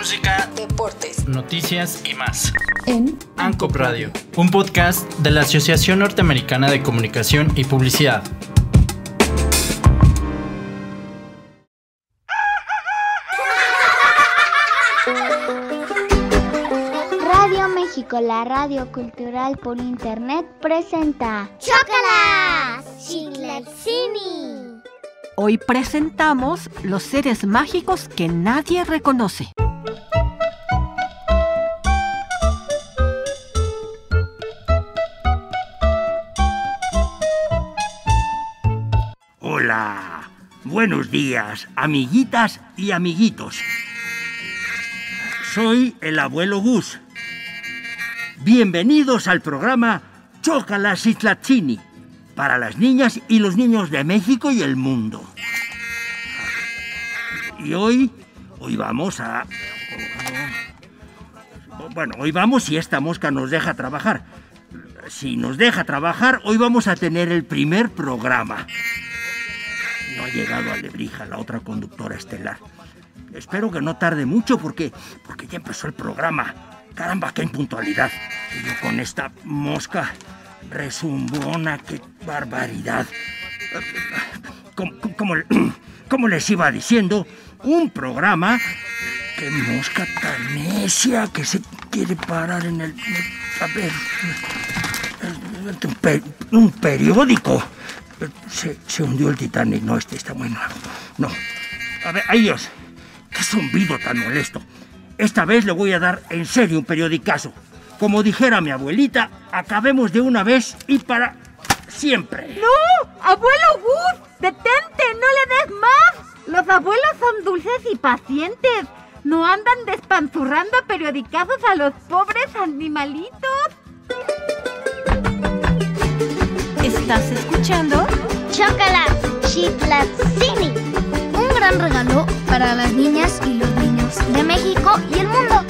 música, deportes, noticias y más. En ANCOP Radio, un podcast de la Asociación Norteamericana de Comunicación y Publicidad. Radio México, la radio cultural por internet, presenta ¡Chócalas! ¡Chiclatsini! Hoy presentamos los seres mágicos que nadie reconoce. Hola, buenos días, amiguitas y amiguitos. Soy el abuelo Gus. Bienvenidos al programa Chócalas Chiclatsini, para las niñas y los niños de México y el mundo. Y hoy vamos a... Bueno, hoy vamos si esta mosca nos deja trabajar. Si nos deja trabajar, hoy vamos a tener el primer programa. No ha llegado Alebrija, la otra conductora estelar. Espero que no tarde mucho porque ya empezó el programa. Caramba, qué impuntualidad. Y yo con esta mosca resumbona, qué barbaridad. Como les iba diciendo, un programa... ¡Qué mosca tan necia que se quiere parar en el... A ver... Un periódico. Se hundió el Titanic. No, este está muy nuevo. No. A ver, ¡ay Dios! ¡Qué zumbido tan molesto! Esta vez le voy a dar en serio un periodicazo. Como dijera mi abuelita, acabemos de una vez y para siempre. ¡No! ¡Abuelo Gus! ¡Detente! ¡No le des más! Los abuelos son dulces y pacientes. No andan despanzurrando periodicazos a los pobres animalitos. ¿Estás escuchando? ¡Chócalas! Chiclatsini! Un gran regalo para las niñas y los niños de México y el mundo.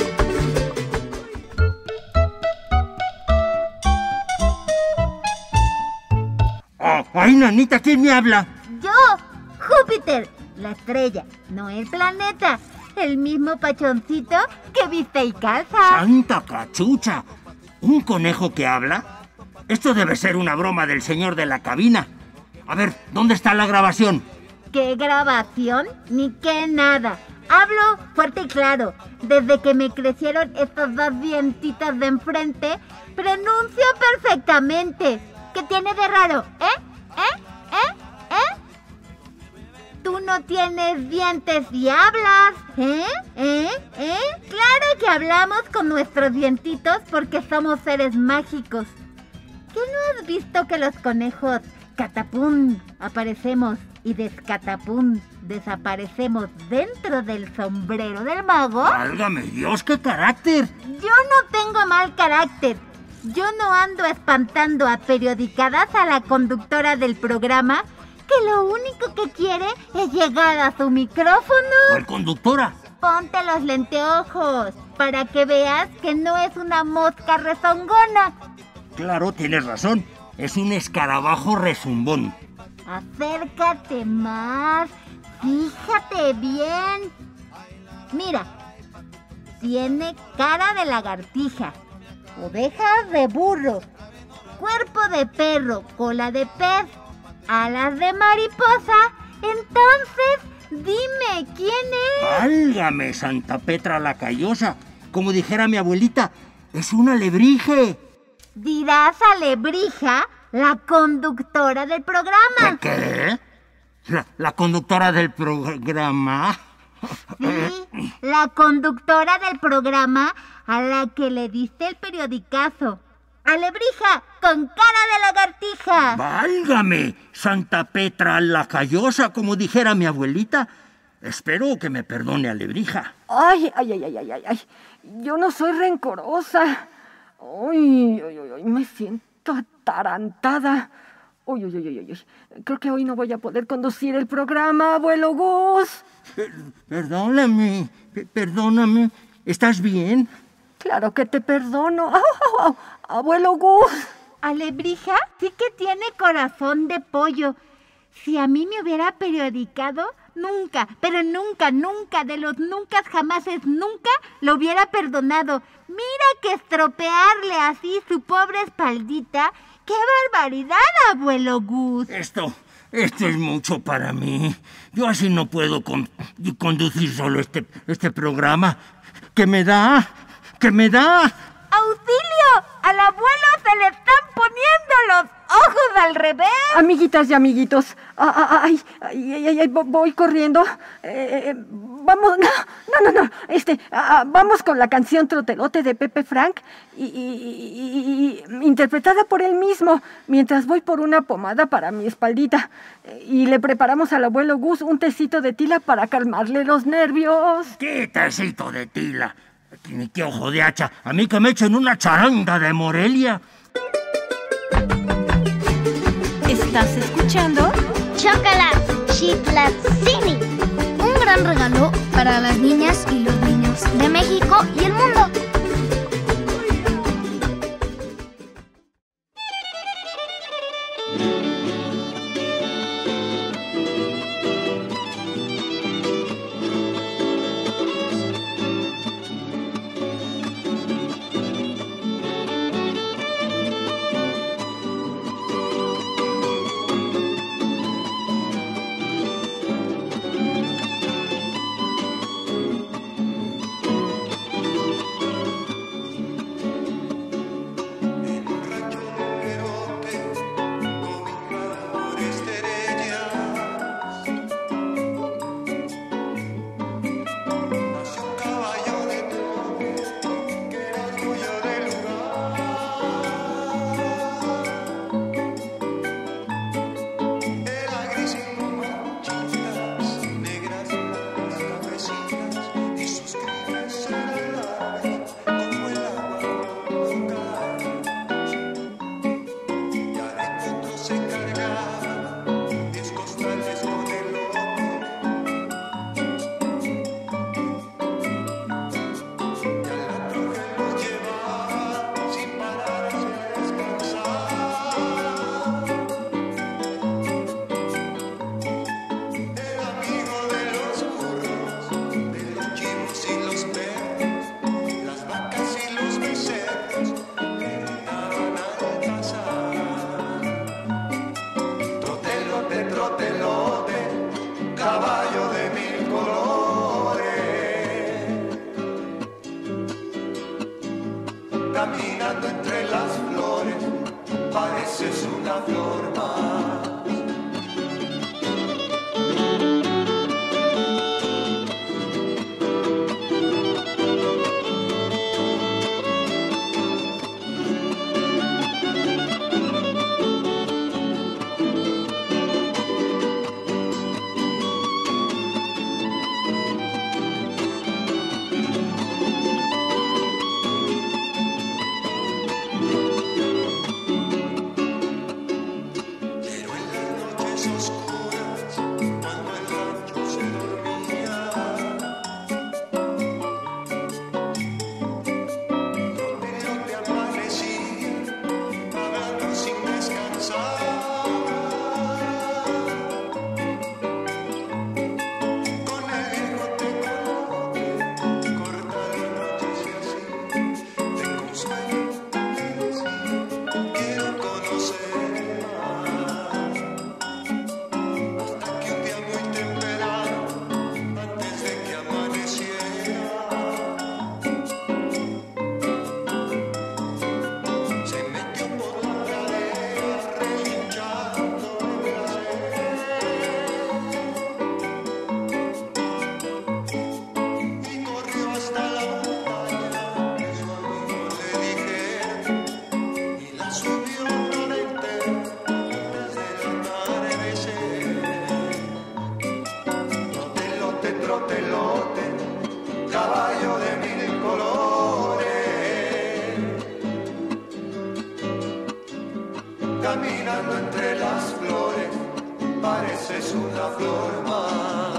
Oh, ¡ay, nanita! ¿Quién me habla? Yo, Júpiter, la estrella, no el planeta. El mismo pachoncito que viste y calza. ¡Santa cachucha! ¿Un conejo que habla? Esto debe ser una broma del señor de la cabina. A ver, ¿dónde está la grabación? ¿Qué grabación? Ni qué nada. Hablo fuerte y claro. Desde que me crecieron estos dos dientitos de enfrente, pronuncio perfectamente. ¿Qué tiene de raro? Tú no tienes dientes y hablas. Claro que hablamos con nuestros dientitos porque somos seres mágicos. ¿Qué no has visto que los conejos catapum aparecemos y descatapum desaparecemos dentro del sombrero del mago? ¡Válgame Dios, qué carácter! Yo no tengo mal carácter. Yo no ando espantando a periodicadas a la conductora del programa que lo único que quiere es llegar a su micrófono. ¿Cuál conductora? Ponte los lenteojos para que veas que no es una mosca rezongona. Claro, tienes razón. Es un escarabajo rezumbón. Acércate más. Fíjate bien. Mira, tiene cara de lagartija, orejas de burro, cuerpo de perro, cola de pez, alas de mariposa. Entonces, dime, ¿quién es? ¡Válgame, Santa Petra la Callosa! Como dijera mi abuelita, es un alebrije. Dirás alebrija, la conductora del programa. ¿Qué? ¿La conductora del programa? Sí, la conductora del programa a la que le diste el periodicazo. ¡Alebrija, con cara de lagartija! ¡Válgame! Santa Petra la Callosa, como dijera mi abuelita. Espero que me perdone Alebrija. Ay. Yo no soy rencorosa. Ay, me siento atarantada. Uy. Creo que hoy no voy a poder conducir el programa, abuelo Gus. Perdóname. ¿Estás bien? Claro que te perdono. Abuelo Gus. Alebrija sí que tiene corazón de pollo. Si a mí me hubiera periodicado, nunca, pero nunca, nunca, de los nunca, jamás es nunca, lo hubiera perdonado. Mira que estropearle así su pobre espaldita. ¡Qué barbaridad, abuelo Gus! Esto es mucho para mí. Yo así no puedo conducir solo este programa. ¿Qué me da? ¡Auxilio! ¡Al abuelo se le están poniendo los ojos al revés! Amiguitas y amiguitos, voy corriendo. Vamos, no. Vamos con la canción Trotelote de Pepe Frank y interpretada por él mismo, mientras voy por una pomada para mi espaldita. Y le preparamos al abuelo Gus un tecito de tila para calmarle los nervios. ¿Qué tecito de tila? Ni qué ojo de hacha. A mí que me echen una charanga de Morelia. ¿Estás escuchando? Chocolate Chiclatzini. Un gran regalo para las niñas y los niños de México y el mundo. Caminando entre las flores, pareces una flor más. Caballo de mil colores, caminando entre las flores, pareces una flor más.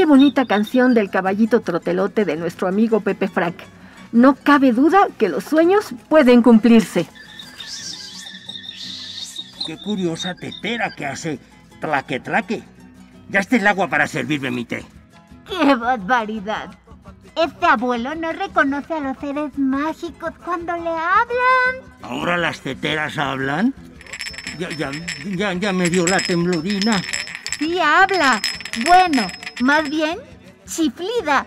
Qué bonita canción del caballito trotelote de nuestro amigo Pepe Frank. No cabe duda que los sueños pueden cumplirse. Qué curiosa tetera que hace tlaque tlaque. Ya está el agua para servirme mi té. ¡Qué barbaridad! Este abuelo no reconoce a los seres mágicos cuando le hablan. ¿Ahora las teteras hablan? Ya me dio la temblorina. Sí habla. Bueno, más bien, chiflida.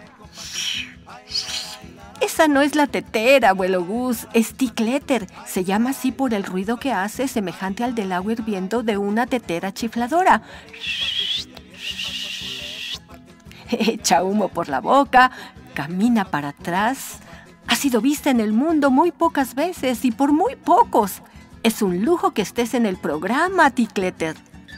Esa no es la tetera, abuelo Gus, es ticleter. Se llama así por el ruido que hace, semejante al del agua hirviendo de una tetera chifladora. Echa humo por la boca, camina para atrás. Ha sido vista en el mundo muy pocas veces y por muy pocos. Es un lujo que estés en el programa, ticleter.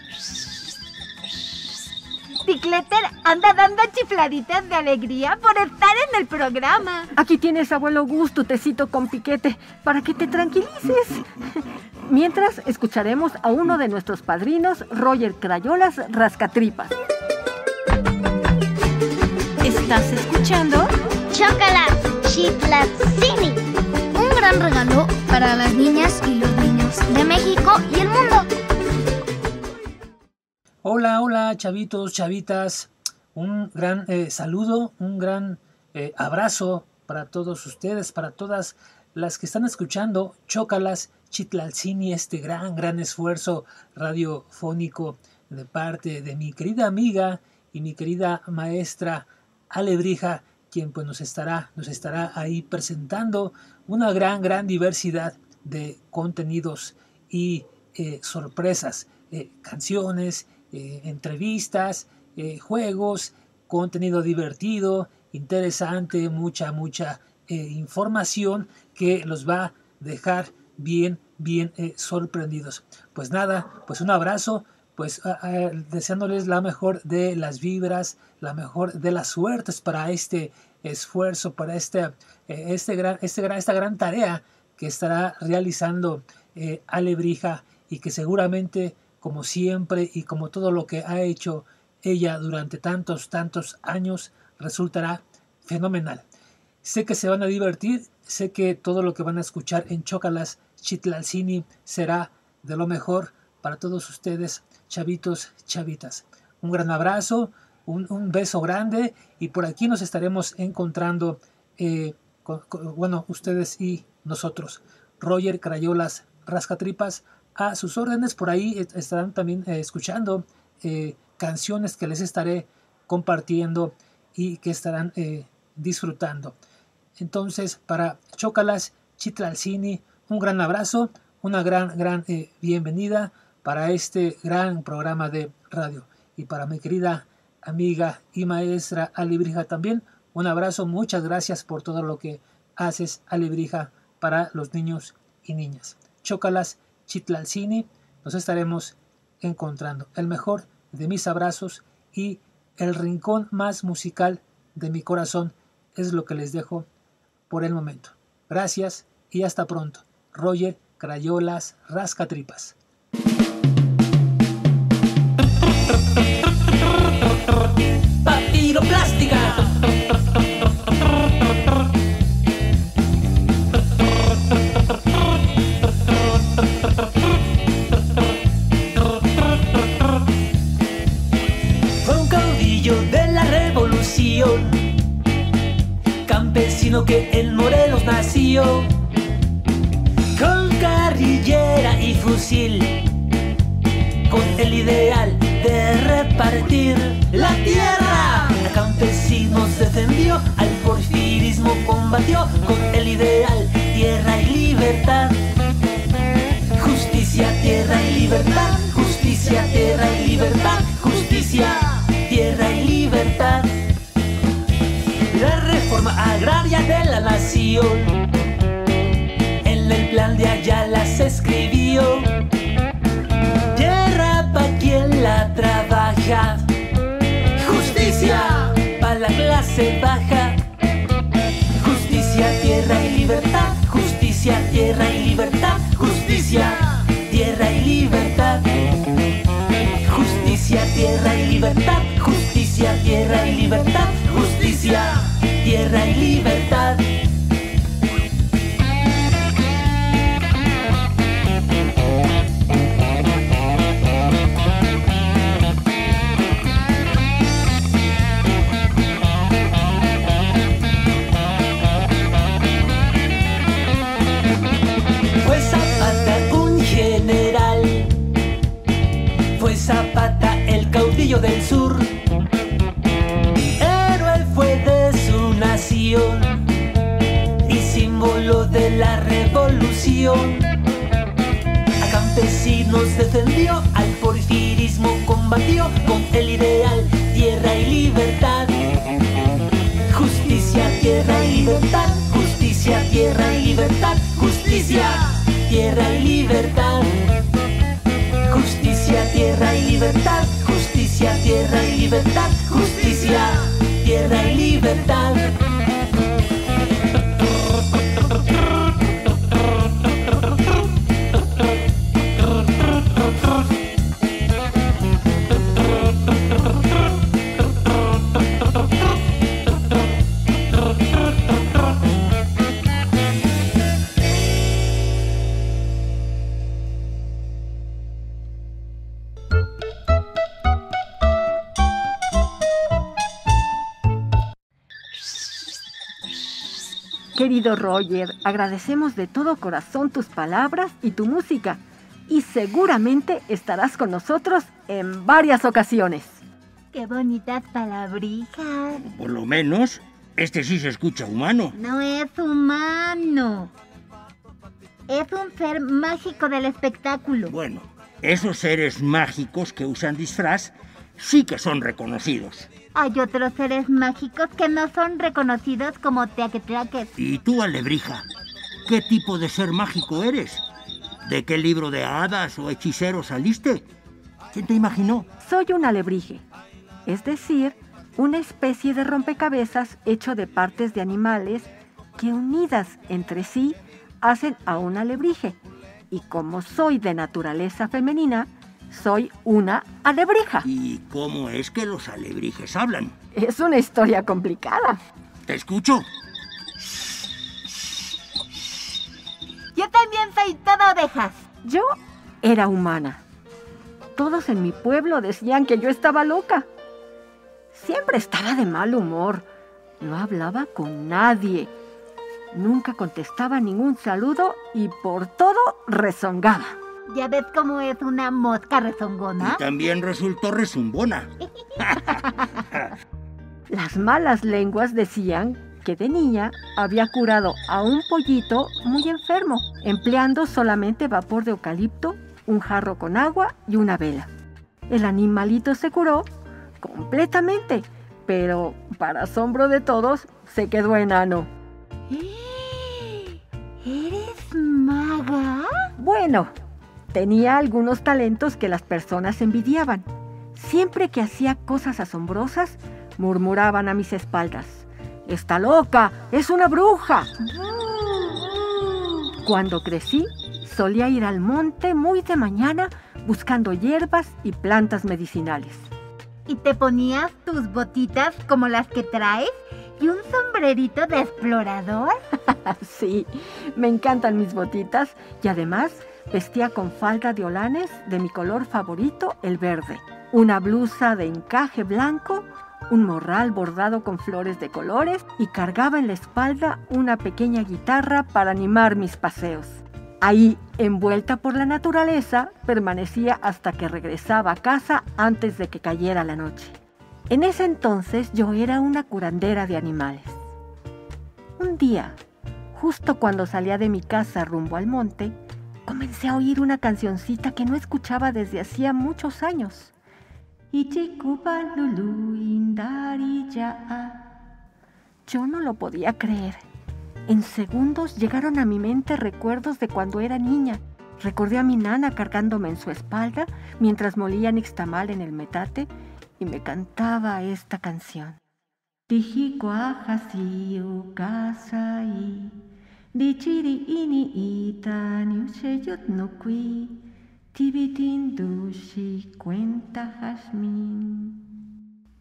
Ticleter anda dando chifladitas de alegría por estar en el programa. Aquí tienes, abuelo Gus, tu tecito con piquete para que te tranquilices. Mientras, escucharemos a uno de nuestros padrinos, Roger Crayolas Rascatripas. ¿Estás escuchando? Chocolate Chitlatzini, un gran regalo para las niñas y los niños de México y el mundo. Hola, chavitos, chavitas. Un gran saludo, un gran abrazo para todos ustedes, para todas las que están escuchando Chócalas Chitlaltzini, este gran esfuerzo radiofónico de parte de mi querida amiga y mi querida maestra Alebrija, quien pues nos estará ahí presentando una gran diversidad de contenidos y sorpresas, canciones, entrevistas, juegos, contenido divertido, interesante, mucha información que los va a dejar bien sorprendidos. Pues nada, pues un abrazo, pues deseándoles la mejor de las vibras, la mejor de las suertes para este esfuerzo, para esta gran tarea que estará realizando Alebrija, y que seguramente, como siempre y como todo lo que ha hecho ella durante tantos años, resultará fenomenal. Sé que se van a divertir, sé que todo lo que van a escuchar en Chócalas Chitlaltzini será de lo mejor para todos ustedes, chavitos, chavitas. Un gran abrazo, un beso grande, y por aquí nos estaremos encontrando, ustedes y nosotros. Roger Crayolas Rascatripas, a sus órdenes. Por ahí estarán también escuchando canciones que les estaré compartiendo y que estarán disfrutando. Entonces, para Chócalas Chitlaltzini, un gran abrazo, una gran bienvenida para este gran programa de radio. Y para mi querida amiga y maestra Alebrija también, un abrazo, muchas gracias por todo lo que haces, Alebrija, para los niños y niñas. Chócalas Chitlaltzini, nos estaremos encontrando. El mejor de mis abrazos y el rincón más musical de mi corazón es lo que les dejo por el momento. Gracias y hasta pronto. Roger Crayolas Rascatripas. Papiroplástica. Campesino que en Morelos nació, con carrillera y fusil, con el ideal de repartir la tierra. A campesinos defendió, al porfirismo combatió, con el ideal tierra y libertad. Justicia, tierra y libertad. Justicia, tierra y libertad. Justicia, tierra y libertad. La reforma agraria de la nación, en el plan de Ayala se escribió: tierra pa' quien la trabaja, justicia pa' la clase baja. Justicia, tierra y libertad. Justicia, tierra y libertad. Justicia, tierra y libertad. Justicia, tierra y libertad. Justicia, Justicia, tierra y libertad. Justicia, tierra y libertad. Fue Zapata un general, fue Zapata el caudillo del sur, héroe fue de su nación y símbolo de la revolución. A campesinos defendió, al porfirismo combatió con el ideal tierra y libertad. Justicia, tierra y libertad. Justicia, tierra y libertad. Justicia, tierra y libertad. Justicia, tierra y libertad. Justicia, tierra y libertad. Justicia, tierra y libertad. Querido Roger, agradecemos de todo corazón tus palabras y tu música, y seguramente estarás con nosotros en varias ocasiones. ¡Qué bonitas palabrijas! Por lo menos, este sí se escucha humano. No es humano. Es un ser mágico del espectáculo. Bueno, esos seres mágicos que usan disfraz sí que son reconocidos. Hay otros seres mágicos que no son reconocidos como teaquetlaques. ¿Y tú, Alebrija? ¿Qué tipo de ser mágico eres? ¿De qué libro de hadas o hechicero saliste? ¿Quién te imaginó? Soy un alebrije, es decir, una especie de rompecabezas hecho de partes de animales que unidas entre sí hacen a un alebrije. Y como soy de naturaleza femenina, soy una alebrija. ¿Y cómo es que los alebrijes hablan? Es una historia complicada. ¿Te escucho? Yo también soy toda ovejas. Yo era humana. Todos en mi pueblo decían que yo estaba loca. Siempre estaba de mal humor. No hablaba con nadie. Nunca contestaba ningún saludo y por todo rezongaba. ¿Ya ves cómo es una mosca rezongona? Y también resultó rezumbona. Las malas lenguas decían que de niña había curado a un pollito muy enfermo, empleando solamente vapor de eucalipto, un jarro con agua y una vela. El animalito se curó completamente, pero para asombro de todos, se quedó enano. ¿Eres maga? Bueno, tenía algunos talentos que las personas envidiaban. Siempre que hacía cosas asombrosas, murmuraban a mis espaldas: ¡Está loca! ¡Es una bruja! Cuando crecí, solía ir al monte muy de mañana buscando hierbas y plantas medicinales. ¿Y te ponías tus botitas como las que traes y un sombrerito de explorador? Sí, me encantan mis botitas y además vestía con falda de holanes de mi color favorito, el verde, una blusa de encaje blanco, un morral bordado con flores de colores y cargaba en la espalda una pequeña guitarra para animar mis paseos. Ahí, envuelta por la naturaleza, permanecía hasta que regresaba a casa antes de que cayera la noche. En ese entonces yo era una curandera de animales. Un día, justo cuando salía de mi casa rumbo al monte, comencé a oír una cancioncita que no escuchaba desde hacía muchos años. Yo no lo podía creer. En segundos llegaron a mi mente recuerdos de cuando era niña. Recordé a mi nana cargándome en su espalda mientras molía nixtamal en el metate y me cantaba esta canción.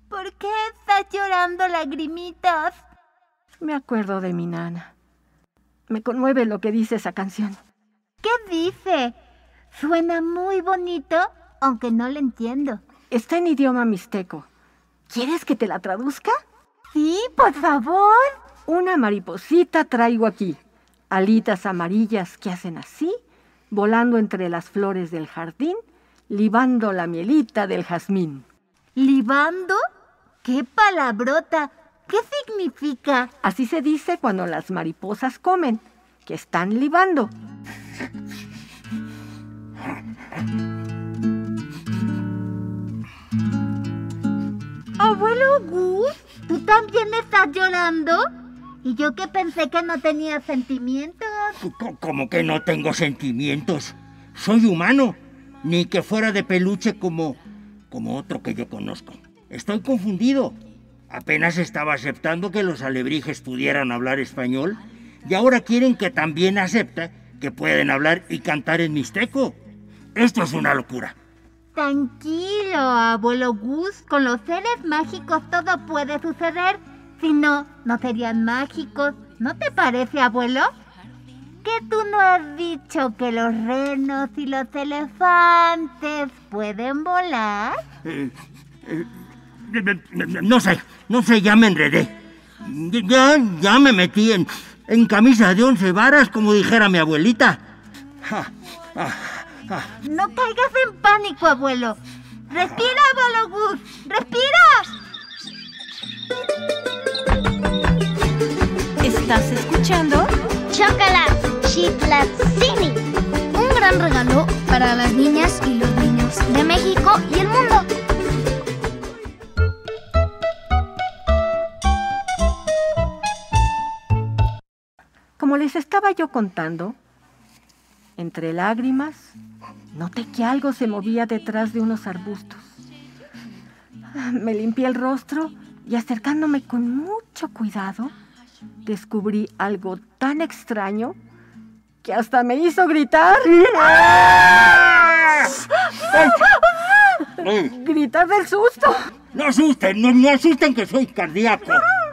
¿Por qué estás llorando, lagrimitas? Me acuerdo de mi nana. Me conmueve lo que dice esa canción. ¿Qué dice? Suena muy bonito, aunque no lo entiendo. Está en idioma mixteco. ¿Quieres que te la traduzca? Sí, por favor. Una mariposita traigo aquí, alitas amarillas que hacen así, volando entre las flores del jardín, libando la mielita del jazmín. ¿Libando? ¡Qué palabrota! ¿Qué significa? Así se dice cuando las mariposas comen, que están libando. Abuelo Gus, ¿tú también estás llorando? Y yo que pensé que no tenía sentimientos. ¿Cómo que no tengo sentimientos? Soy humano, ni que fuera de peluche como otro que yo conozco. Estoy confundido. Apenas estaba aceptando que los alebrijes pudieran hablar español y ahora quieren que también acepte que pueden hablar y cantar en mixteco. Esto es una locura. Tranquilo, abuelo Gus. Con los seres mágicos todo puede suceder. Si no, no serían mágicos. ¿No te parece, abuelo? ¿Que tú no has dicho que los renos y los elefantes pueden volar? No sé, ya me enredé. Ya me metí en camisa de 11 varas, como dijera mi abuelita. No caigas en pánico, abuelo. Respira, abuelo Gus. ¡Respira! ¿Estás escuchando? Chocolate Chitlatzini, un gran regalo para las niñas y los niños de México y el mundo. Como les estaba yo contando, entre lágrimas, noté que algo se movía detrás de unos arbustos. Me limpié el rostro y acercándome con mucho cuidado, descubrí algo tan extraño que hasta me hizo gritar. Gritar del susto. No asusten que soy cardíaco.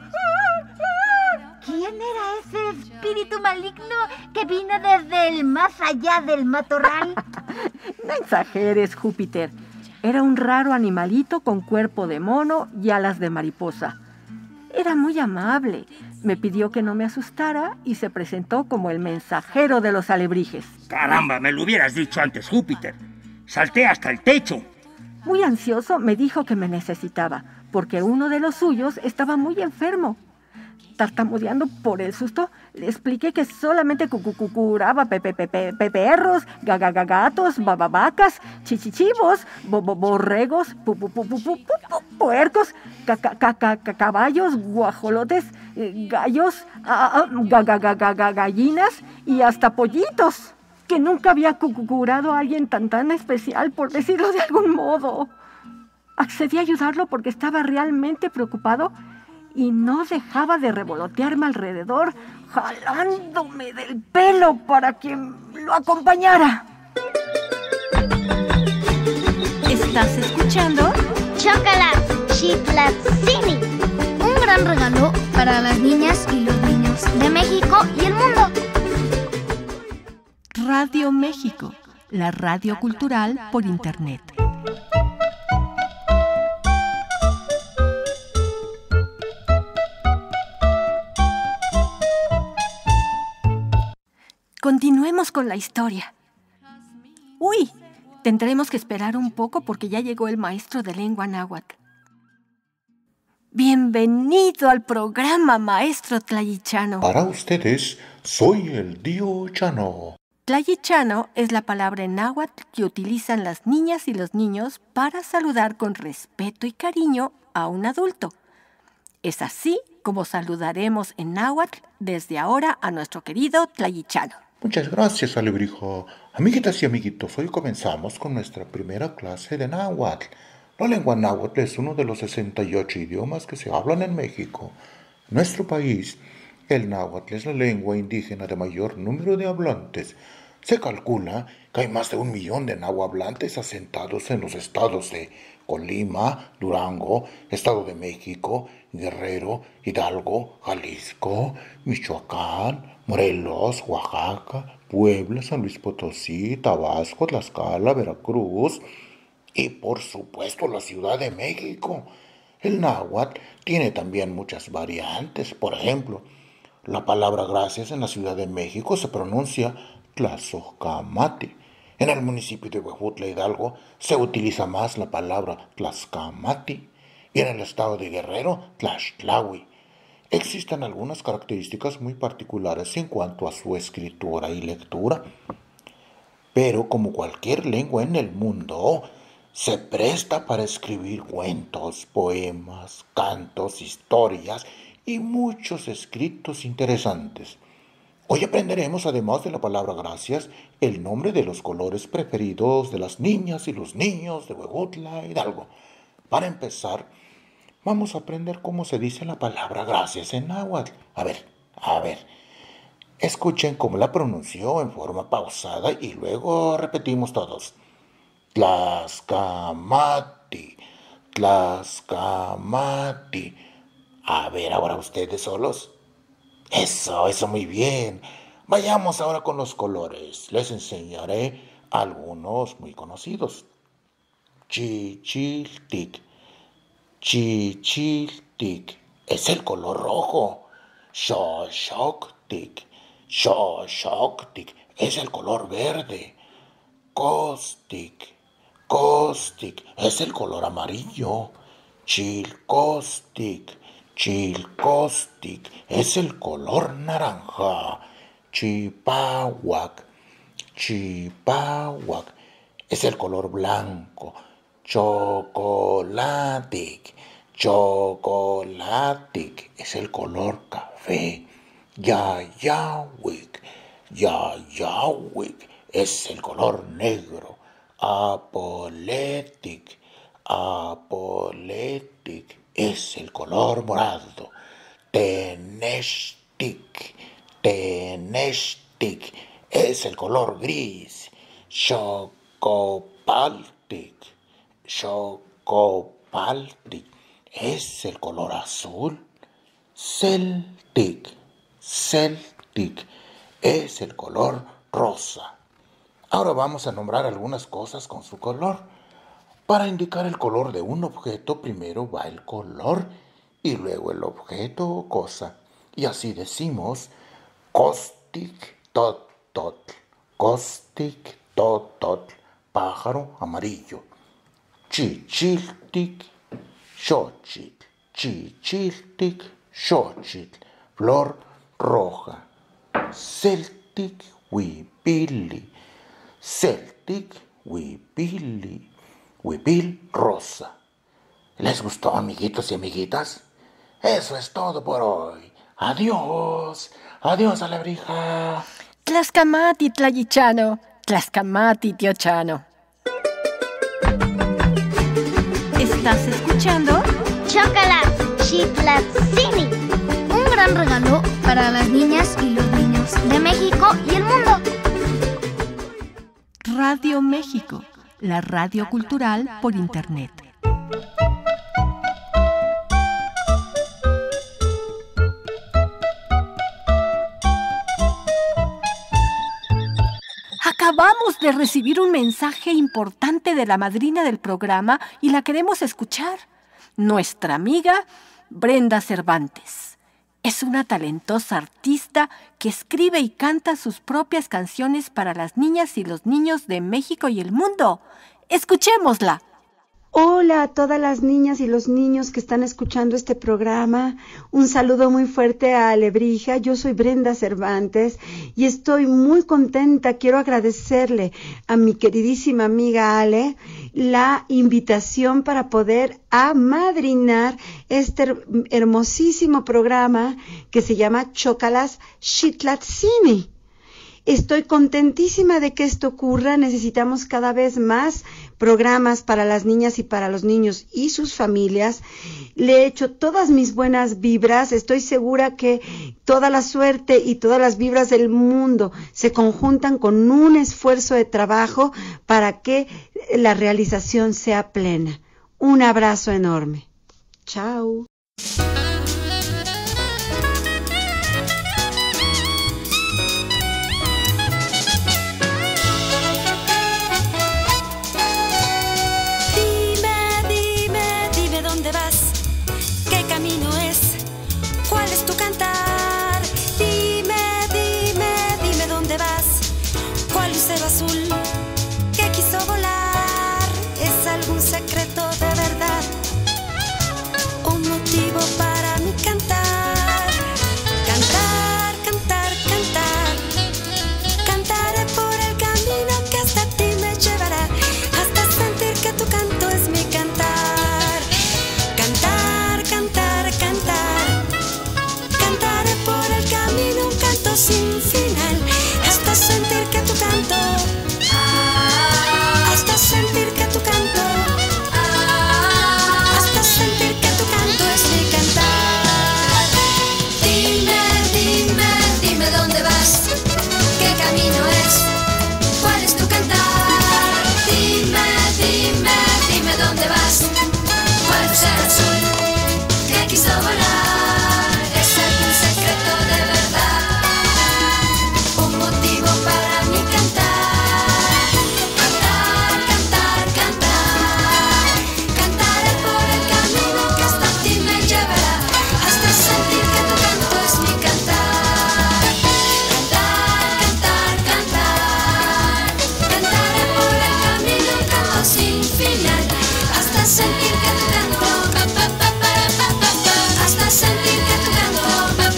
¿Quién era ese espíritu maligno que vino desde el más allá del matorral? No exageres, Júpiter. Era un raro animalito con cuerpo de mono y alas de mariposa. Era muy amable. Me pidió que no me asustara y se presentó como el mensajero de los alebrijes. Caramba, me lo hubieras dicho antes, Júpiter. Salté hasta el techo. Muy ansioso me dijo que me necesitaba, porque uno de los suyos estaba muy enfermo. Tartamudeando por el susto, le expliqué que solamente curaba perros, gatos, bababacas, chichichivos, borregos, puercos, caballos, guajolotes, gallos, gallinas y hasta pollitos. Que nunca había curado a alguien tan especial, por decirlo de algún modo. Accedí a ayudarlo porque estaba realmente preocupado y no dejaba de revolotearme alrededor, jalándome del pelo para que lo acompañara. ¿Estás escuchando? Chocolate Chitlatzini, un gran regalo para las niñas y los niños de México y el mundo. Radio México, la radio cultural por internet. Continuemos con la historia. ¡Uy! Tendremos que esperar un poco porque ya llegó el maestro de lengua náhuatl. Bienvenido al programa, maestro Tlayichano. Para ustedes, soy el tío Chano. Tlayichano es la palabra en náhuatl que utilizan las niñas y los niños para saludar con respeto y cariño a un adulto. Es así como saludaremos en náhuatl desde ahora a nuestro querido Tlayichano. Muchas gracias, alebrija. Amiguitas y amiguitos, hoy comenzamos con nuestra primera clase de náhuatl. La lengua náhuatl es uno de los 68 idiomas que se hablan en México. En nuestro país, el náhuatl es la lengua indígena de mayor número de hablantes. Se calcula que hay más de 1 millón de nahuablantes asentados en los estados de Colima, Durango, Estado de México, Guerrero, Hidalgo, Jalisco, Michoacán, Morelos, Oaxaca, Puebla, San Luis Potosí, Tabasco, Tlaxcala, Veracruz y por supuesto la Ciudad de México. El náhuatl tiene también muchas variantes. Por ejemplo, la palabra gracias en la Ciudad de México se pronuncia Tlazocamati. En el municipio de Huejutla, Hidalgo, se utiliza más la palabra Tlaxcamati. Y en el estado de Guerrero, Tlaxtlahui. Existen algunas características muy particulares en cuanto a su escritura y lectura. Pero como cualquier lengua en el mundo, se presta para escribir cuentos, poemas, cantos, historias y muchos escritos interesantes. Hoy aprenderemos, además de la palabra gracias, el nombre de los colores preferidos de las niñas y los niños de Huejutla, Hidalgo. Para empezar, vamos a aprender cómo se dice la palabra gracias en náhuatl. A ver. Escuchen cómo la pronunció en forma pausada y luego repetimos todos. Tlaxcamati, Tlaxcamati. A ver, ahora ustedes solos. Eso, muy bien. Vayamos ahora con los colores. Les enseñaré algunos muy conocidos. Chichiltic. Chichiltic es el color rojo. Xoxoctic. Xoxoctic es el color verde. Costic. Costic es el color amarillo. Chilcostic. Chilcostic es el color naranja. Chipahuac. Chipahuac es el color blanco. Chocolatic. Chocolatic es el color café. Yayahuic. Yayahuic es el color negro. Apoletic. Apoletic es el color morado. Tenextic. Tenextic es el color gris. Chocopaltic. Chocopaltic es el color azul. Celtic. Celtic es el color rosa. Ahora vamos a nombrar algunas cosas con su color. Para indicar el color de un objeto, primero va el color y luego el objeto o cosa. Y así decimos costic tototl, costic tototl, pájaro amarillo. Chichiltic, xochitl, chichiltic, xochitl, flor roja. Celtic huipili, Celtic huipili, huipil rosa. ¿Les gustó, amiguitos y amiguitas? Eso es todo por hoy. Adiós. Adiós, Alebrija. Tlaxcamati, Tlayichano. Tlaxcamati, tío Chano. ¿Estás escuchando? Chócalas Xitlatzini, un gran regalo para las niñas y los niños de México y el mundo. Radio México, la radio cultural por internet. Acabamos de recibir un mensaje importante de la madrina del programa y la queremos escuchar. Nuestra amiga Brenda Cervantes. Es una talentosa artista que escribe y canta sus propias canciones para las niñas y los niños de México y el mundo. ¡Escuchémosla! Hola a todas las niñas y los niños que están escuchando este programa. Un saludo muy fuerte a Alebrija. Yo soy Brenda Cervantes y estoy muy contenta. Quiero agradecerle a mi queridísima amiga Ale la invitación para poder amadrinar este hermosísimo programa que se llama Chócalas Xitlatzini. Estoy contentísima de que esto ocurra. Necesitamos cada vez más programas para las niñas y para los niños y sus familias. Le he hecho todas mis buenas vibras. Estoy segura que toda la suerte y todas las vibras del mundo se conjuntan con un esfuerzo de trabajo para que la realización sea plena. Un abrazo enorme. Chao. Azul que quiso volar, es algún secreto de verdad, un motivo para mi cantar, cantar, cantar, cantar, cantaré por el camino que hasta ti me llevará, hasta sentir que tu canto es mi cantar, cantar, cantar, cantar, cantaré por el camino un canto sin final, hasta sentir que tu canto, hasta sentir que tu canto, hasta sentir que tu canto es mi cantar. Dime, dime, dime dónde vas, qué camino es, cuál es tu cantar. Dime, dime, dime dónde vas, cuál es el azul que quiso volar, es algún secreto de verdad, un motivo para mi cantar. Cantar, cantar, cantar, cantaré por el camino que hasta ti me llevará, hasta sentir que tu canto es mi cantar. Cantar, cantar, cantar, cantaré por el camino un canto sin final, hasta sentir que tu canto, hasta sentir que tu canto,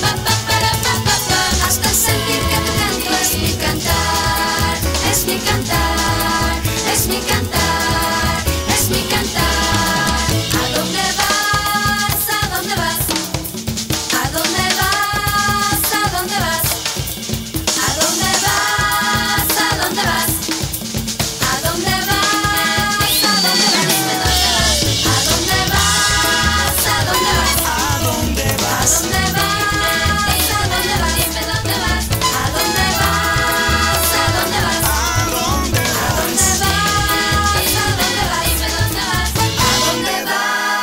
hasta sentir que tu canto es mi cantar, es mi cantar, es mi cantar, es mi cantar. ¿A dónde vas? ¿A dónde vas? ¿A dónde vas? ¿A dónde vas? ¿A dónde vas? ¿A dónde vas? ¿A dónde vas? ¿A dónde vas? Dime dónde vas. ¿A dónde vas? ¿A dónde vas? ¿A dónde vas? ¿A dónde vas? ¿A dónde vas? Dime dónde vas. ¿A dónde vas? ¿A dónde vas? ¿A dónde vas? ¿A dónde vas? ¿A dónde vas? Dime dónde vas. ¿A dónde vas?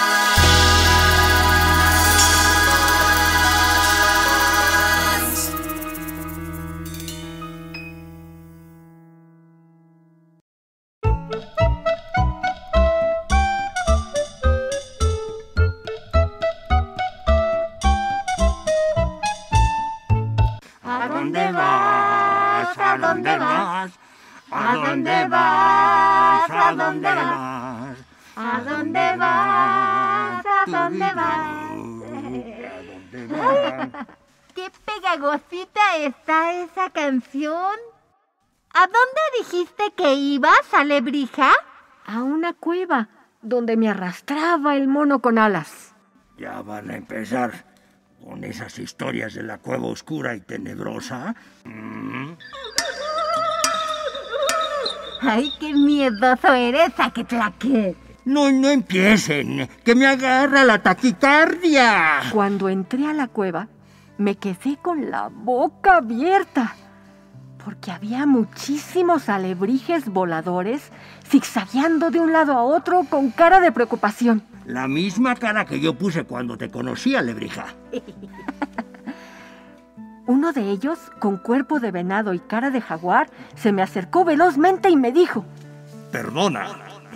¿A dónde vas? ¿A dónde vas? ¿A dónde vas? ¿A dónde vas? ¿A dónde vas? ¿A dónde vas? ¡Qué pegajosita está esa canción! ¿A dónde dijiste que ibas, Alebrija? A una cueva donde me arrastraba el mono con alas. Ya van a empezar con esas historias de la cueva oscura y tenebrosa. ¡Ay, qué miedoso eres, Aquetlaque! No empiecen, que me agarra la taquicardia. Cuando entré a la cueva, me quedé con la boca abierta, porque había muchísimos alebrijes voladores zigzagueando de un lado a otro con cara de preocupación. La misma cara que yo puse cuando te conocí, Alebrija. Uno de ellos, con cuerpo de venado y cara de jaguar, se me acercó velozmente y me dijo: Perdona,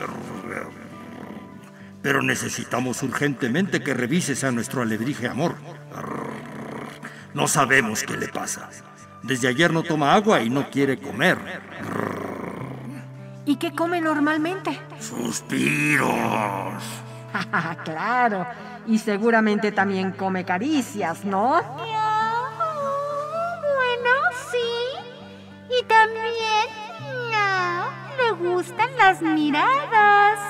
pero necesitamos urgentemente que revises a nuestro alebrije amor. No sabemos qué le pasa. Desde ayer no toma agua y no quiere comer. ¿Y qué come normalmente? Suspiros. Claro, y seguramente también come caricias, ¿no? Bueno, sí. Y también, le gustan las miradas.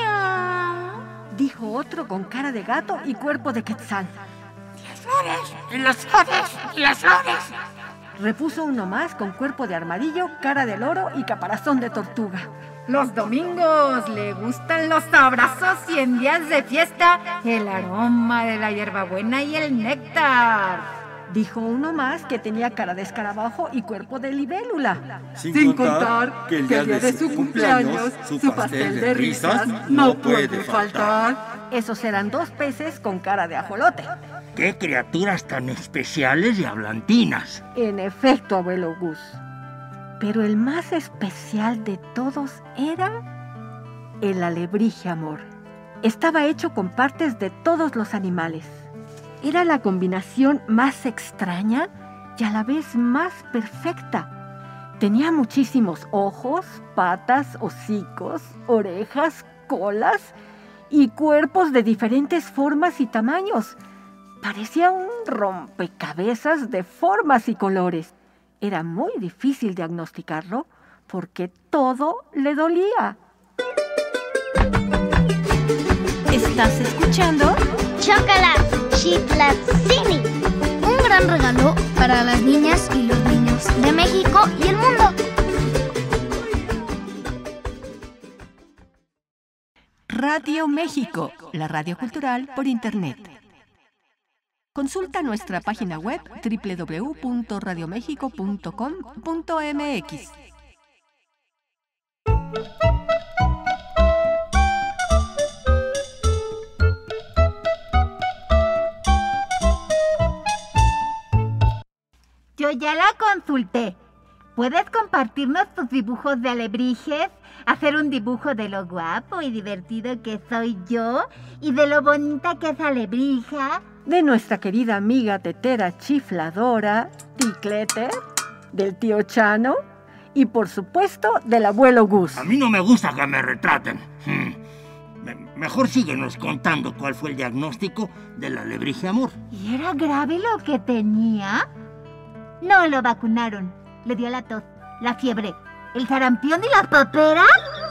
Dijo otro con cara de gato y cuerpo de quetzal. Las flores, y las flores, y las flores. repuso uno más con cuerpo de armadillo, cara de loro y caparazón de tortuga. Los domingos le gustan los abrazos y en días de fiesta el aroma de la hierbabuena y el néctar. Dijo uno más que tenía cara de escarabajo y cuerpo de libélula. Sin contar que el día de su cumpleaños, su pastel de risas no puede faltar. Esos eran 2 peces con cara de ajolote. ¡Qué criaturas tan especiales y hablantinas! En efecto, abuelo Gus. Pero el más especial de todos era el alebrije amor. Estaba hecho con partes de todos los animales. Era la combinación más extraña y a la vez más perfecta. Tenía muchísimos ojos, patas, hocicos, orejas, colas y cuerpos de diferentes formas y tamaños. Parecía un rompecabezas de formas y colores. Era muy difícil diagnosticarlo porque todo le dolía. ¿Estás escuchando? Chocolate Chitlatzini, un gran regalo para las niñas y los niños de México y el mundo. Radio México, la radio cultural por Internet. Consulta nuestra página web www.radiomexico.com.mx. Yo ya la consulté. ¿Puedes compartirnos tus dibujos de alebrijes? Hacer un dibujo de lo guapo y divertido que soy yo y de lo bonita que es Alebrija. De nuestra querida amiga tetera chifladora, Ticlete, del tío Chano y por supuesto del abuelo Gus. A mí no me gusta que me retraten. Mejor síguenos contando cuál fue el diagnóstico del alebrije amor. ¿Y era grave lo que tenía? No lo vacunaron. Le dio la tos, la fiebre, el sarampión y la papera.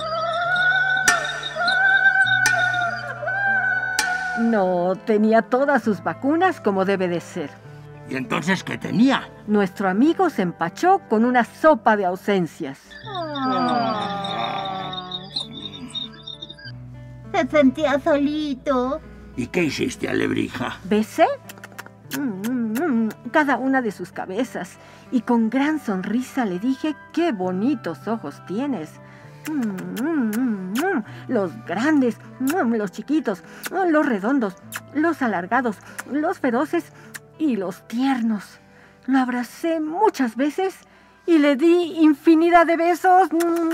No, tenía todas sus vacunas como debe de ser. ¿Y entonces qué tenía? Nuestro amigo se empachó con una sopa de ausencias. Se sentía solito. ¿Y qué hiciste, Alebrija? Besé cada una de sus cabezas y con gran sonrisa le dije: ¡qué bonitos ojos tienes! Los grandes, los chiquitos, los redondos, los alargados, los feroces y los tiernos. Lo abracé muchas veces y le di infinidad de besos.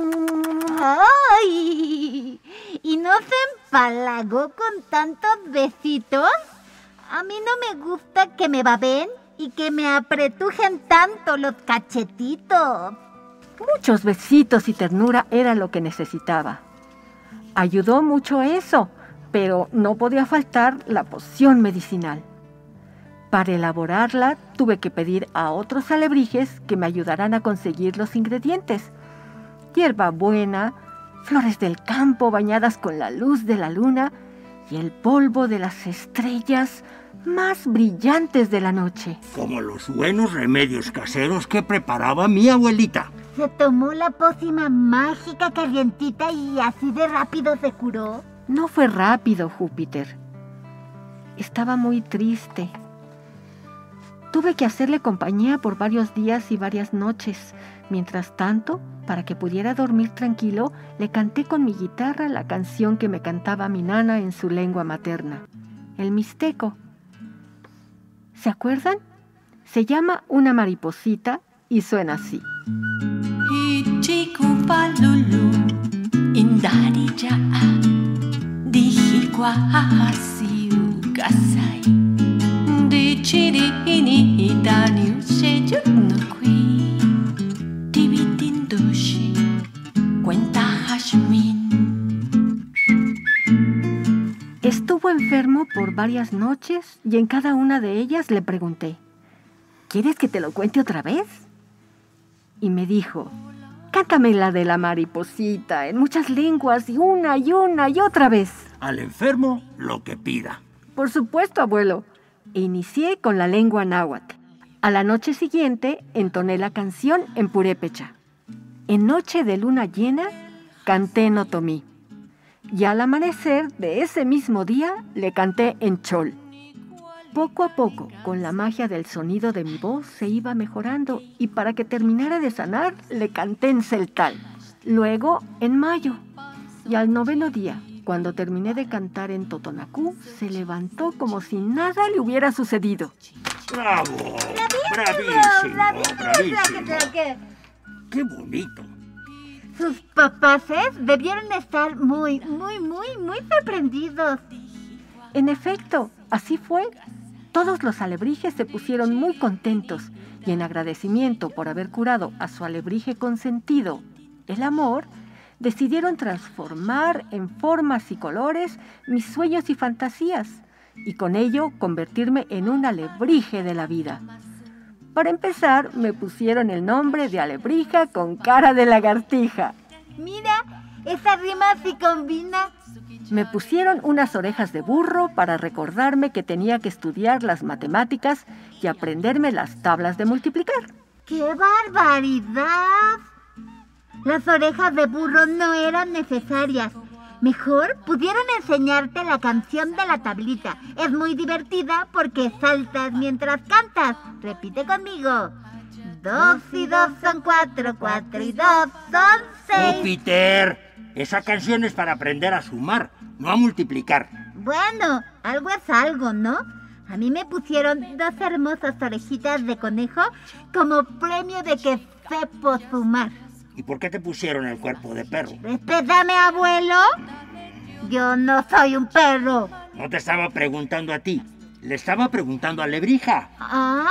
¡Ay! ¿Y no se empalagó con tantos besitos? A mí no me gusta que me baben y que me apretujen tanto los cachetitos. Muchos besitos y ternura era lo que necesitaba. Ayudó mucho eso, pero no podía faltar la poción medicinal. Para elaborarla tuve que pedir a otros alebrijes que me ayudaran a conseguir los ingredientes. Hierbabuena, flores del campo bañadas con la luz de la luna y el polvo de las estrellas más brillantes de la noche. Como los buenos remedios caseros que preparaba mi abuelita. ¿Se tomó la pócima mágica calientita y así de rápido se curó? No fue rápido, Júpiter. Estaba muy triste. Tuve que hacerle compañía por varios días y varias noches. Mientras tanto, para que pudiera dormir tranquilo, le canté con mi guitarra la canción que me cantaba mi nana en su lengua materna, el mixteco. ¿Se acuerdan? Se llama Una mariposita y suena así. Ichikupalulu, indariyaa, dijikwahasiukasai, dichirini daniusheyunukui, tibitindushi, cuenta hashmin. Estuvo enfermo por varias noches y en cada una de ellas le pregunté: ¿quieres que te lo cuente otra vez? Y me dijo: cántame la de la mariposita en muchas lenguas y una y otra vez. Al enfermo, lo que pida. Por supuesto, abuelo. E inicié con la lengua náhuatl. A la noche siguiente entoné la canción en purépecha. En noche de luna llena canté en otomí. Y al amanecer de ese mismo día le canté en chol. Poco a poco, con la magia del sonido de mi voz, se iba mejorando y para que terminara de sanar, le canté en celtal. Luego en mayo. Y al 9º día, cuando terminé de cantar en totonacú, se levantó como si nada le hubiera sucedido. ¡Bravo! ¡Bravísimo! ¡Qué bonito! Sus papaces debieron estar muy sorprendidos. En efecto, así fue. Todos los alebrijes se pusieron muy contentos y en agradecimiento por haber curado a su alebrije consentido, el amor, decidieron transformar en formas y colores mis sueños y fantasías y con ello convertirme en un alebrije de la vida. Para empezar, me pusieron el nombre de alebrija con cara de lagartija. Mira, esa rima sí combina. Me pusieron unas orejas de burro para recordarme que tenía que estudiar las matemáticas y aprenderme las tablas de multiplicar. ¡Qué barbaridad! Las orejas de burro no eran necesarias. Mejor pudieron enseñarte la canción de la tablita. Es muy divertida porque saltas mientras cantas. Repite conmigo. 2 y 2 son 4, 4 y 2 son 6. ¡Júpiter! Esa canción es para aprender a sumar, no a multiplicar. Bueno, algo es algo, ¿no? A mí me pusieron 2 hermosas orejitas de conejo como premio de que sepo sumar. ¿Y por qué te pusieron el cuerpo de perro? Respétame, abuelo. Yo no soy un perro. No te estaba preguntando a ti, le estaba preguntando a Lebrija. ¿Ah?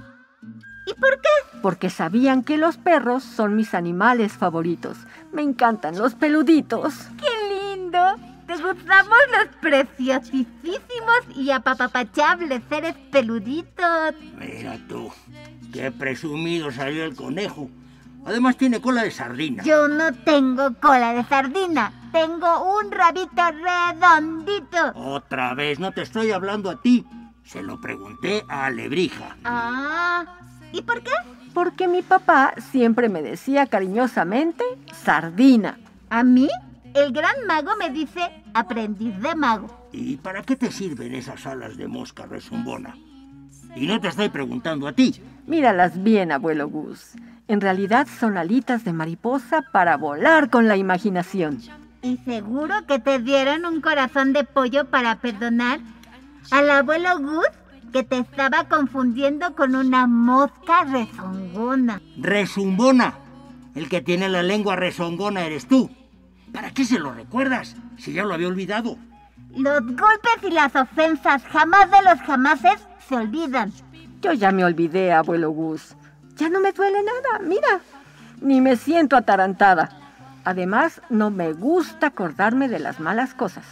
¿Y por qué? Porque sabían que los perros son mis animales favoritos. Me encantan los peluditos. ¡Qué lindo! Te gustamos los preciosísimos y apapachables seres peluditos. Mira tú, qué presumido salió el conejo. Además tiene cola de sardina. Yo no tengo cola de sardina. Tengo un rabito redondito. Otra vez, no te estoy hablando a ti. Se lo pregunté a Alebrija. Ah, ¿y por qué? Porque mi papá siempre me decía cariñosamente sardina. ¿A mí? El gran mago me dice aprendiz de mago. ¿Y para qué te sirven esas alas de mosca resumbona? Y no te estoy preguntando a ti. Míralas bien, abuelo Gus. En realidad son alitas de mariposa para volar con la imaginación. ¿Y seguro que te dieron un corazón de pollo para perdonar al abuelo Gus que te estaba confundiendo con una mosca rezongona? ¡Resumbona! El que tiene la lengua rezongona eres tú. ¿Para qué se lo recuerdas si ya lo había olvidado? Los golpes y las ofensas jamás de los jamases se olvidan. Yo ya me olvidé, abuelo Gus. Ya no me duele nada, mira. Ni me siento atarantada. Además, no me gusta acordarme de las malas cosas.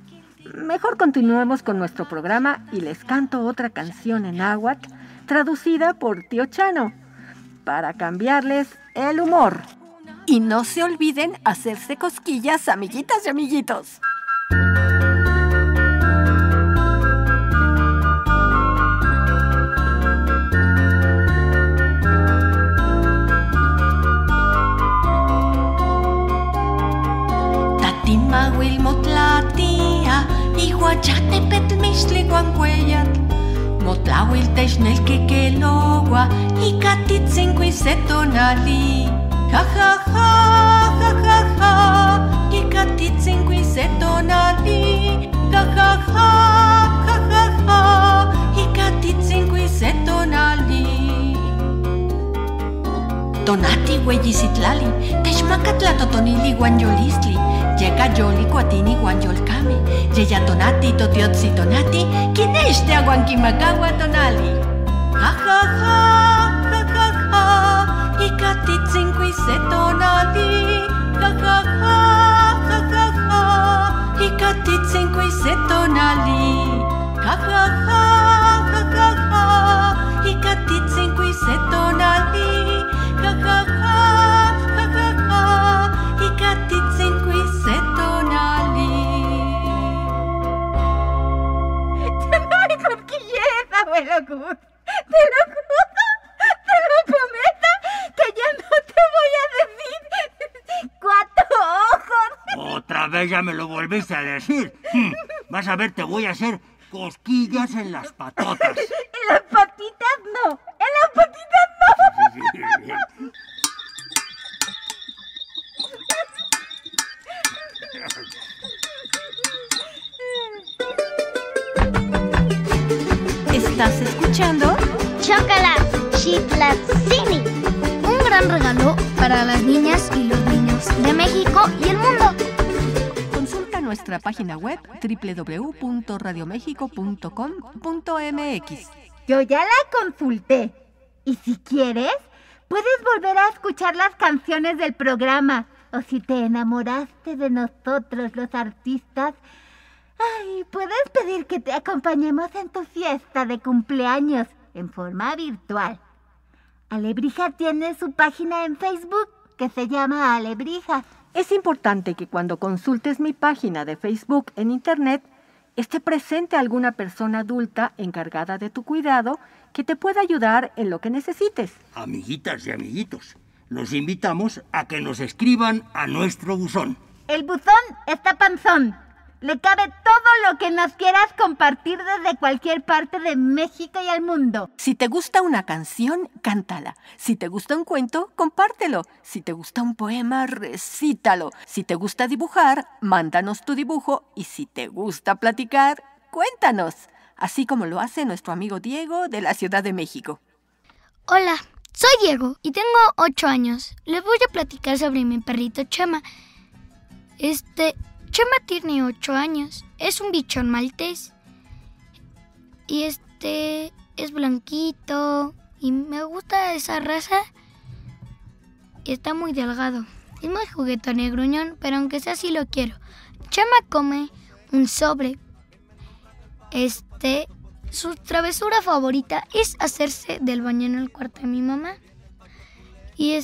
Mejor continuemos con nuestro programa y les canto otra canción en náhuatl traducida por tío Chano para cambiarles el humor. Y no se olviden hacerse cosquillas, amiguitas y amiguitos. Mahuil motlatia, iguachate petmixtli guancueyat. Motlawil technel kekelogua, y catitzinqui setonali. Ja ja ja, ja ja ja, y catitzinqui setonali. Ja ja ja, ja ja ja, y catitzinqui setonali. Tonati hueyisitlali, techmacatla totonili guanyolistli. Llega Yoli Cuatini Guanyolcame, Yeya Tonati Totiotsi Tonati, Kineshte Aguanquimacagua Tonali. Ja ja ja, ja ja ja, Icatitzinqui se tonali. Ja ja ja, ja ja ja, Icatitzinqui se tonali. Ja ja ja, ja ja ja, Icatitzinqui se tonali. Ja ja ja, ja ja ja, Icatitzinqui se tonali. ¡Ay, cosquilleres, abuelo Gus! ¡Te lo juro! Otra vez ya me lo volviste a decir. Vas a ver, te voy a hacer cosquillas en las patotas. En las patitas no. En las patitas no. ¿Estás escuchando? Chocolate Chitlatzini, un gran regalo para las niñas y los niños de México y el mundo. Consulta nuestra página web www.radiomexico.com.mx. Yo ya la consulté. Y si quieres, puedes volver a escuchar las canciones del programa. O si te enamoraste de nosotros, los artistas, puedes pedir que te acompañemos en tu fiesta de cumpleaños en forma virtual. Alebrija tiene su página en Facebook que se llama Alebrija. Es importante que cuando consultes mi página de Facebook en Internet, esté presente alguna persona adulta encargada de tu cuidado que te pueda ayudar en lo que necesites. Amiguitas y amiguitos, los invitamos a que nos escriban a nuestro buzón. El buzón está panzón. Le cabe todo lo que nos quieras compartir desde cualquier parte de México y el mundo. Si te gusta una canción, cántala. Si te gusta un cuento, compártelo. Si te gusta un poema, recítalo. Si te gusta dibujar, mándanos tu dibujo. Y si te gusta platicar, cuéntanos. Así como lo hace nuestro amigo Diego de la Ciudad de México. Hola, soy Diego y tengo 8 años. Les voy a platicar sobre mi perrito Chema. Chema tiene 8 años, es un bichón maltés y es blanquito y me gusta esa raza y está muy delgado. Es muy juguetón y gruñón, pero aunque sea así lo quiero. Chema come un sobre. Su travesura favorita es hacerse del baño en el cuarto de mi mamá. Y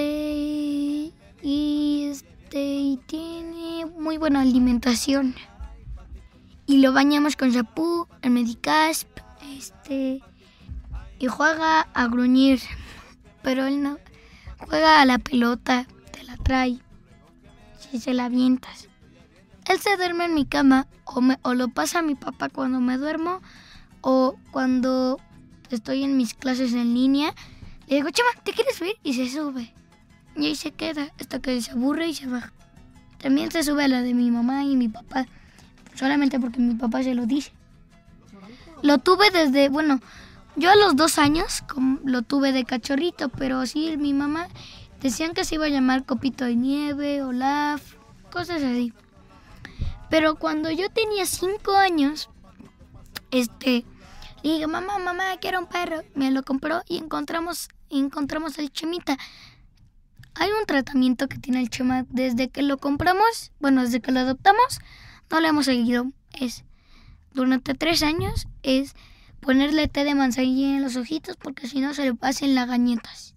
tiene muy buena alimentación. Y lo bañamos con shampoo, el Medicasp, y juega a gruñir. Pero él no juega a la pelota, te la trae, si se la avientas. Él se duerme en mi cama o lo pasa a mi papá cuando me duermo o cuando estoy en mis clases en línea. Le digo, Chema, ¿te quieres subir? Y se sube. Y ahí se queda hasta que se aburre y se baja. También se sube a la de mi mamá y mi papá, solamente porque mi papá se lo dice. Lo tuve yo a los 2 años lo tuve de cachorrito, pero sí, mi mamá decían que se iba a llamar Copito de Nieve, Olaf, cosas así. Pero cuando yo tenía 5 años, le dije, mamá, quiero un perro. Me lo compró y encontramos al Chemita. Hay un tratamiento que tiene el Chema desde que lo compramos, desde que lo adoptamos, no lo hemos seguido. Durante 3 años, es ponerle té de manzanilla en los ojitos porque si no se le pasen las gañetas.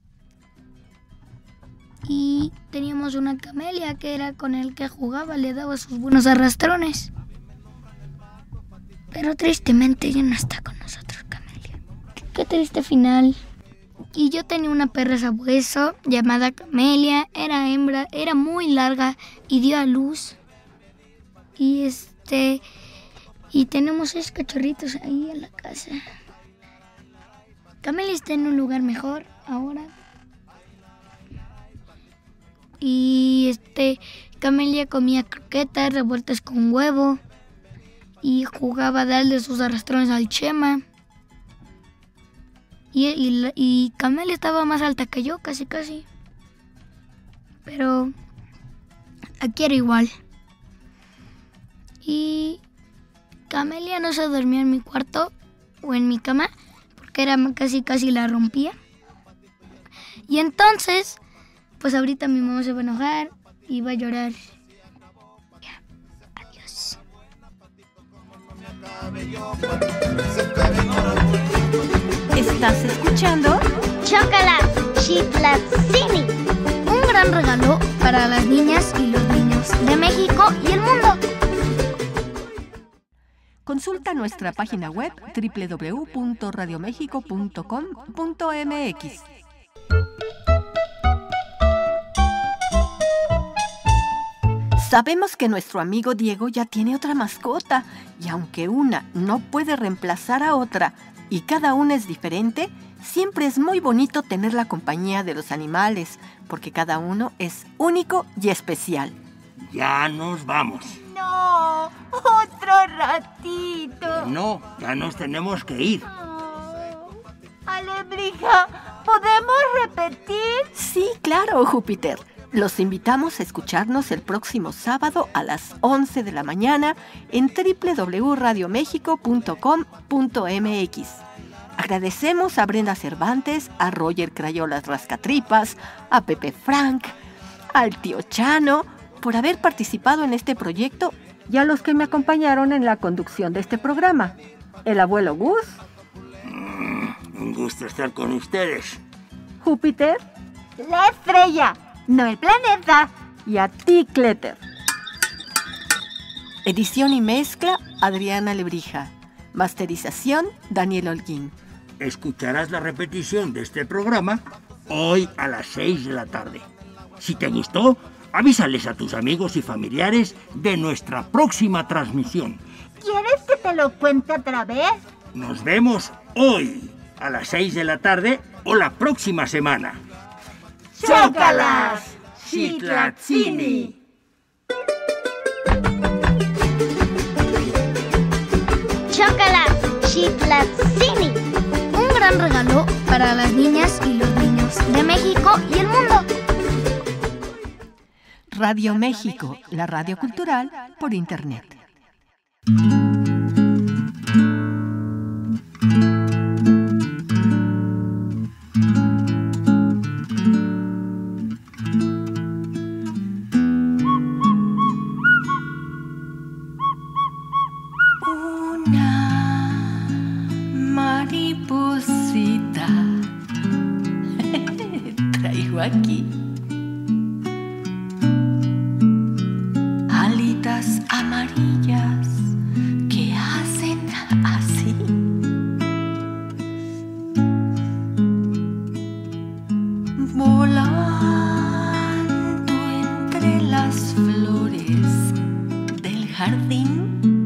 Y teníamos una camelia que era con el que jugaba, le daba sus buenos arrastrones. Pero tristemente ya no está con nosotros, Camelia. Qué triste final. Y yo tenía una perra sabueso llamada Camelia, era hembra, era muy larga y dio a luz. Y tenemos 6 cachorritos ahí en la casa. Camelia está en un lugar mejor ahora. Y Camelia comía croquetas revueltas con huevo y jugaba a darle sus arrastrones al Chema. Y Camelia estaba más alta que yo, casi. Pero aquí era igual. Y Camelia no se dormía en mi cuarto o en mi cama porque era casi la rompía. Y entonces, pues ahorita mi mamá se va a enojar y va a llorar. Ya, adiós. ¿Estás escuchando? Chocolate Chitlatzini, un gran regalo para las niñas y los niños de México y el mundo. Consulta nuestra página web Sabemos que nuestro amigo Diego ya tiene otra mascota y aunque una no puede reemplazar a otra y cada una es diferente, siempre es muy bonito tener la compañía de los animales porque cada uno es único y especial. Ya nos vamos. No, otro ratito. No, ya nos tenemos que ir. Alebrija, ¿podemos repetir? Sí, claro, Júpiter. Los invitamos a escucharnos el próximo sábado a las 11 de la mañana en www.radiomexico.com.mx. Agradecemos a Brenda Cervantes, a Roger Crayolas Rascatripas, a Pepe Frank, al tío Chano, por haber participado en este proyecto y a los que me acompañaron en la conducción de este programa. El abuelo Gus. Un gusto estar con ustedes. Júpiter. La estrella, no el planeta. Y a ti, Cleter. Edición y mezcla, Adriana Lebrija. Masterización, Daniel Holguín. Escucharás la repetición de este programa hoy a las 6 de la tarde. Si te gustó, avísales a tus amigos y familiares de nuestra próxima transmisión. ¿Quieres que te lo cuente otra vez? Nos vemos hoy a las 6 de la tarde o la próxima semana. ¡Chócalas, Xitlatzini! ¡Chócalas, Xitlatzini! Un gran regalo para las niñas y los niños de México y el mundo. Radio México, la radio cultural por internet. Una mariposita traigo aquí. Alitas amarillas que hacen así. Volando entre las flores del jardín.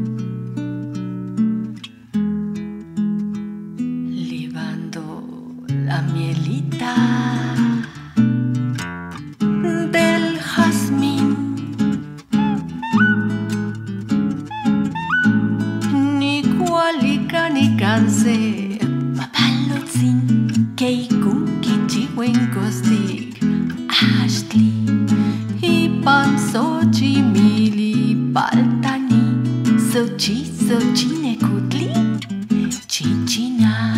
La mielita del jazmín, ni cualica ni canse, papalotzin, keikun kichihuencostic, ashtli, y panzochimili, paltani, xochichinecutli, chichina.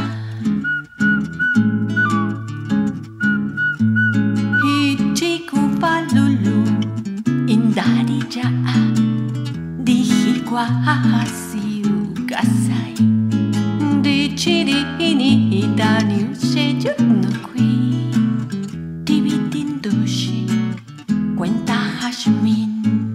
Hasiu kasai di chiri ini itani usheju no kui divitindoshi cuenta hashmin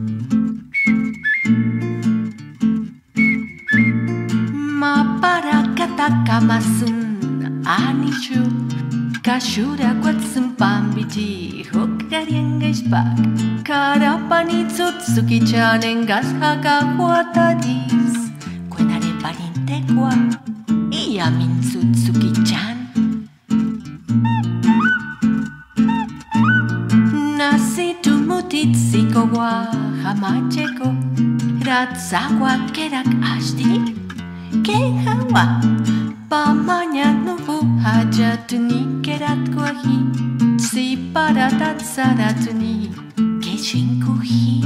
ma para katakamasun anishu kashura kwatsun pambiji hokkariengaispak Karapani tsutsuki chanen gas hakahuatadis Kuenare parintekwa Iamin tsutsuki chan Nasi tumutitsiko wa hamacheko Ratsawa kerak ashti Kehawa Pamanya nubu hajatuni kerat kwahi Si paratat saratuni Shinkuhi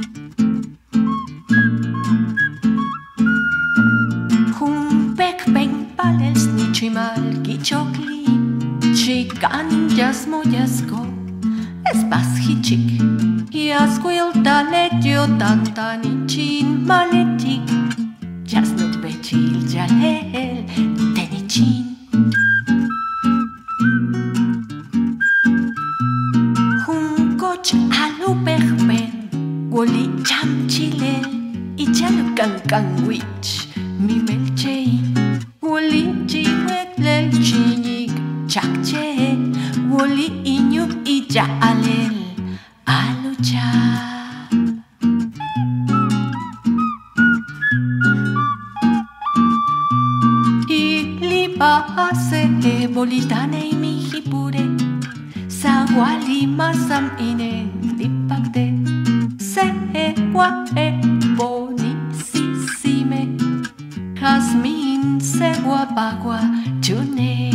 Humpek peng pales ni chimal kichokli Chikanin jasmoyasko Espas hichik Yasquil taletio tantani chin maletik Jasnut bechil jalel tenichin Woli cham chile y chalukan kanwich mi melchei Woli chihuetlel chinik chakche Woli iñuk y ya alel alucha Pake bolitane mihipure Sawali masam ine lipakte Sewa bonisisime Jasmin sewa bagua chune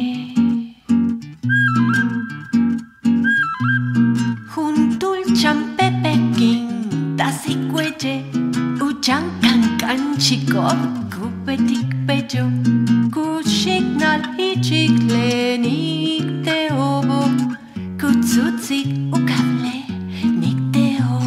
Juntul champepekin Tasicueche Uchan cancan chicop Kupetik pecho Kushiknal hichiklenik te obo Kutsutsik ukable nik te o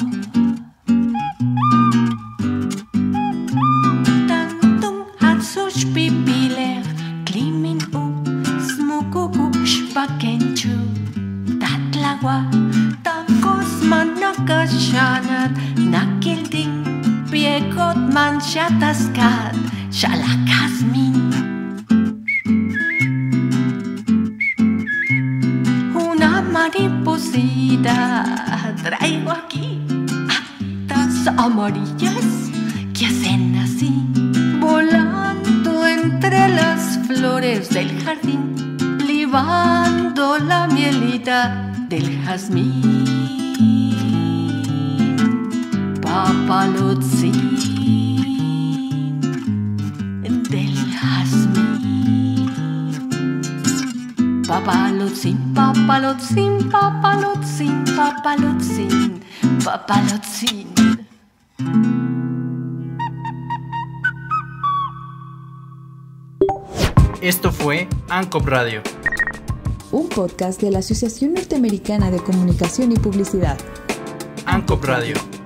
Tantung hatsush pipiler Klimin u smukuku shpakenchu Tatlagua takos manakashanat Nakilding piekot manchataskat Shalakasmin Una mariposita traigo aquí Atas amarillas que hacen así Volando entre las flores del jardín Libando la mielita del jazmín Papalotzin del jazmín Papalotzin, papalotzin, papalotzin, papalotzin, papalotzin Esto fue ANCOP Radio, un podcast de la Asociación Norteamericana de Comunicación y Publicidad. ANCOP Radio.